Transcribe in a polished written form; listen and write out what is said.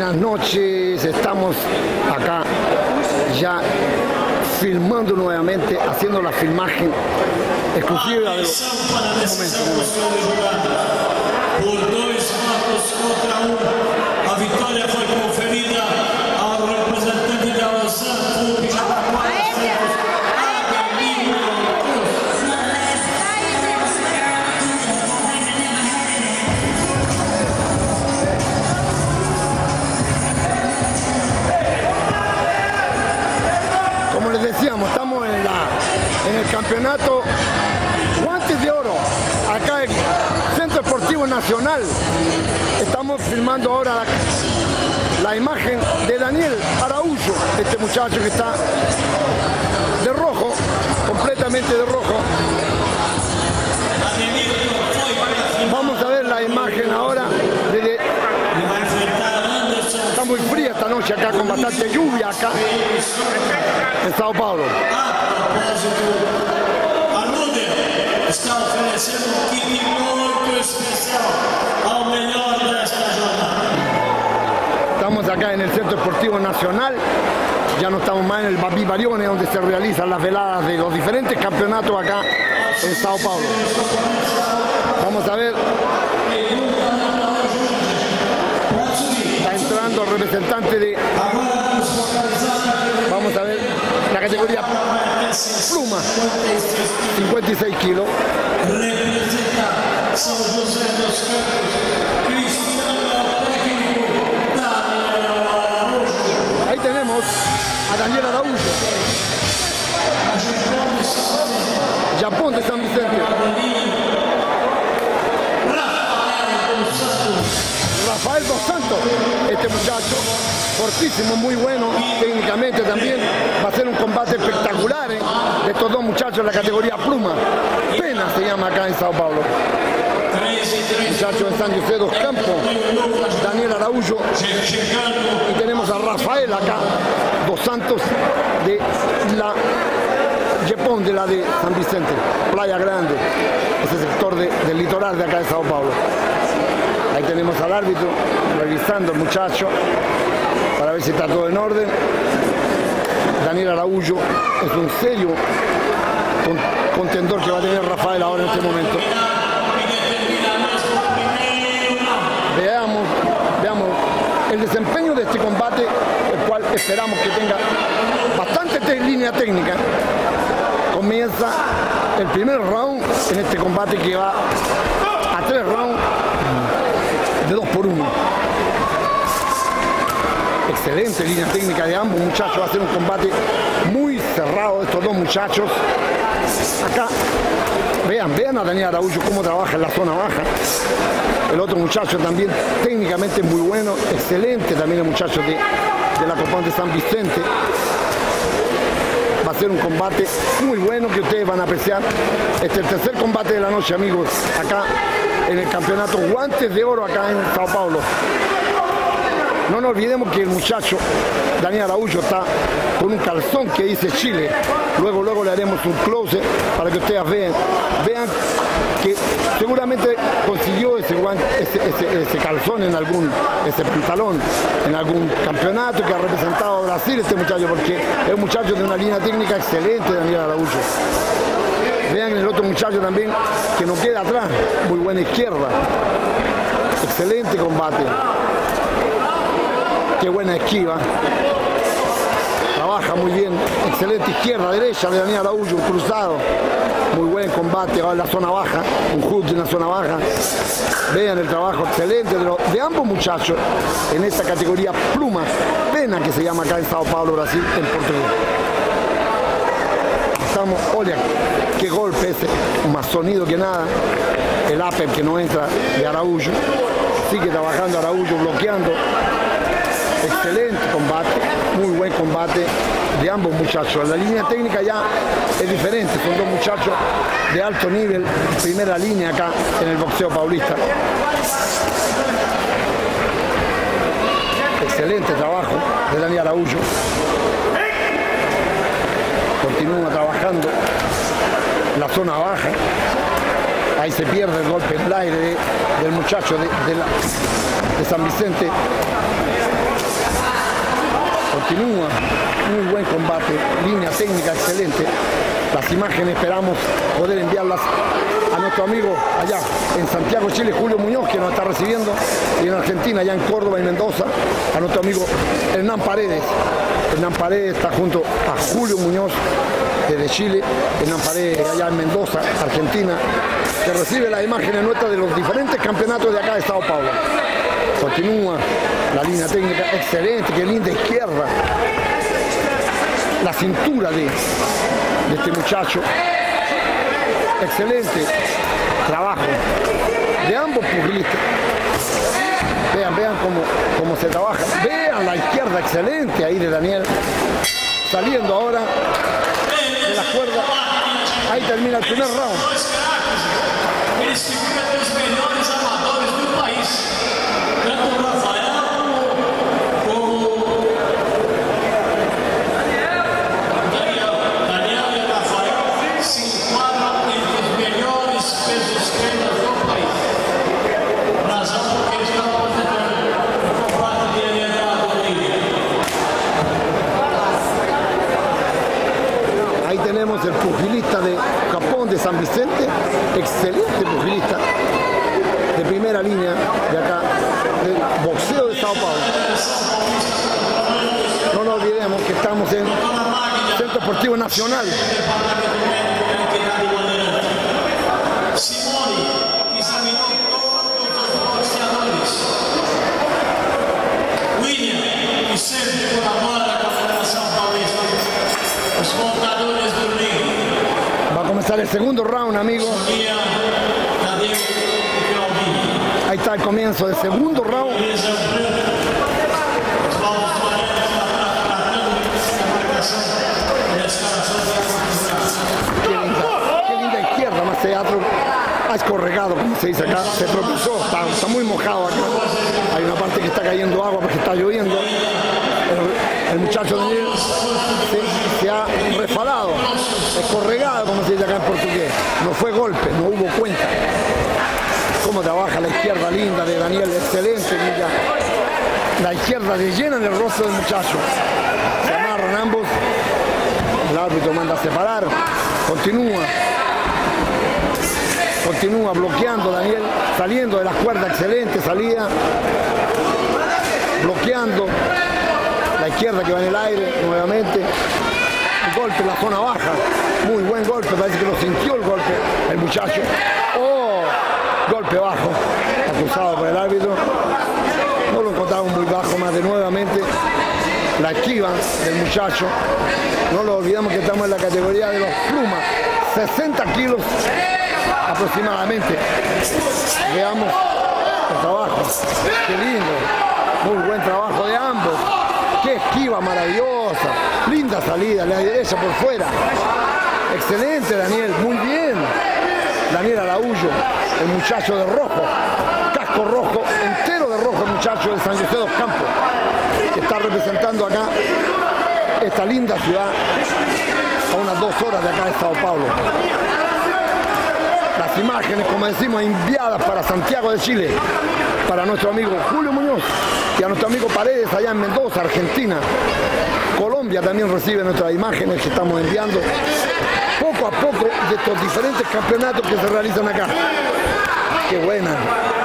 buenas noches. Estamos acá ya filmando nuevamente, haciendo la filmaje exclusiva de los Por 2 votos contra 1, a vitória foi conferida ao representante da Lação Clube de Jaraguá. Como les decíamos, estamos en el campeonato Guantes de Oro, acá en Centro Deportivo Nacional. Estamos filmando ahora la imagen de Daniel Araújo, este muchacho que está de rojo, completamente de rojo. Vamos a ver la imagen ahora. Está muy fría esta noche acá, con bastante lluvia acá en Sao Paulo. Está oferecendo kit muito especial ao melhor desta jornada. Estamos acá en el Centro Deportivo Nacional, ya no estamos más en el Babi Barione, donde se realizan las veladas de los diferentes campeonatos acá en Sao Paulo. Vamos a ver. Está entrando el representante de... Vamos a ver la categoría pluma, 56 kilos. Representa São José dos Campos, Cristiano técnico Daniel Araújo. Ahí tenemos a Daniel Araújo, Japón de San Vicente. Rafael dos Santos, este muchacho, fortísimo, muy bueno, técnicamente también. Va a ser un combate espectacular de estos dos muchachos en la categoría pluma. Pena se llama acá en Sao Paulo. Muchacho de San José dos Campos, Daniel Araújo. Y tenemos a Rafael acá, dos Santos de la Japón, de la de San Vicente, Playa Grande, ese sector del litoral de acá de Sao Paulo. Ahí tenemos al árbitro revisando al muchacho para ver si está todo en orden. Daniel Araújo es un serio contendor que va a tener Rafael ahora en este momento. Veamos el desempeño de este combate, el cual esperamos que tenga bastante línea técnica. Comienza el primer round en este combate que va a 3 rounds de 2 por 1. Excelente línea técnica de ambos muchachos. Va a ser un combate muy cerrado de estos dos muchachos. Acá vean a Daniel Araújo cómo trabaja en la zona baja. El otro muchacho también técnicamente muy bueno, excelente también el muchacho de la Copán de San Vicente. Va a ser un combate muy bueno que ustedes van a apreciar. Este es el tercer combate de la noche, amigos, acá en el campeonato Guantes de Oro acá en Sao Paulo. No nos olvidemos que el muchacho Daniel Araújo está con un calzón que dice Chile. Luego le haremos un close para que ustedes vean que seguramente consiguió ese calzón en ese pantalón en algún campeonato que ha representado a Brasil este muchacho, porque es un muchacho de una línea técnica excelente, Daniel Araújo. Vean el otro muchacho también que no queda atrás, muy buena izquierda, excelente combate. Qué buena esquiva, trabaja muy bien, excelente izquierda, derecha de Daniel Araújo, un cruzado, muy buen combate, va en la zona baja, un hook en la zona baja. Vean el trabajo excelente de ambos muchachos en esta categoría pluma, pena que se llama acá en Sao Paulo, Brasil, en portugués. Estamos, oye, qué golpe ese, más sonido que nada, el upper que no entra de Araújo, sigue trabajando Araújo, bloqueando. Excelente combate, muy buen combate de ambos muchachos. La línea técnica ya es diferente, son dos muchachos de alto nivel, primera línea acá en el boxeo paulista. Excelente trabajo de Daniel Araújo. Continúa trabajando la zona baja. Ahí se pierde el golpe en el aire del muchacho de San Vicente. Continúa, muy buen combate, línea técnica excelente. Las imágenes esperamos poder enviarlas a nuestro amigo allá en Santiago, Chile, Julio Muñoz, que nos está recibiendo, y en Argentina, allá en Córdoba y Mendoza, a nuestro amigo Hernán Paredes. Hernán Paredes está junto a Julio Muñoz desde Chile, Hernán Paredes allá en Mendoza, Argentina, que recibe las imágenes nuestras de los diferentes campeonatos de acá de Sao Paulo. Continúa la línea técnica excelente, qué linda izquierda. La cintura de este muchacho. Excelente trabajo de ambos pugilistas. Vean cómo se trabaja. Vean la izquierda excelente ahí de Daniel. Saliendo ahora de la cuerda. Ahí termina el primer round. Tenemos el pugilista de Japón, de San Vicente, excelente pugilista de primera línea de acá, del boxeo de Sao Paulo. No nos olvidemos que estamos en Centro Deportivo Nacional. Va a comenzar el segundo round, amigos. Ahí está el comienzo del segundo round. Qué linda izquierda, más teatro. Ha escorregado, como se dice acá. Se propulsó, está muy mojado acá. Hay una parte que está cayendo agua porque está lloviendo. El muchacho Daniel se ha refalado, escorregado, como se dice acá en portugués. No fue golpe, no hubo cuenta. Cómo trabaja la izquierda linda de Daniel, excelente. Mira. La izquierda le llena en el rostro del muchacho. Se amarran ambos. El árbitro manda a separar. Continúa bloqueando Daniel, saliendo de la cuerda, excelente salida. Bloqueando. La izquierda que va en el aire nuevamente. El golpe en la zona baja. Muy buen golpe. Parece que lo sintió el golpe el muchacho. ¡Oh! Golpe bajo. Acusado por el árbitro. No lo encontramos muy bajo. Más de nuevamente la esquiva del muchacho. No lo olvidamos que estamos en la categoría de los plumas. 60 kilos aproximadamente. Veamos el trabajo. Qué lindo. Muy buen trabajo de ambos. Qué esquiva maravillosa, linda salida, la derecha por fuera. Excelente Daniel, muy bien. Daniel Araújo, el muchacho de rojo, casco rojo, entero de rojo, el muchacho de San José dos Campos, que está representando acá esta linda ciudad a unas 2 horas de acá de Sao Paulo. Las imágenes, como decimos, enviadas para Santiago de Chile, para nuestro amigo Julio Muñoz y a nuestro amigo Paredes allá en Mendoza, Argentina. Colombia también recibe nuestras imágenes que estamos enviando poco a poco de estos diferentes campeonatos que se realizan acá. Qué buena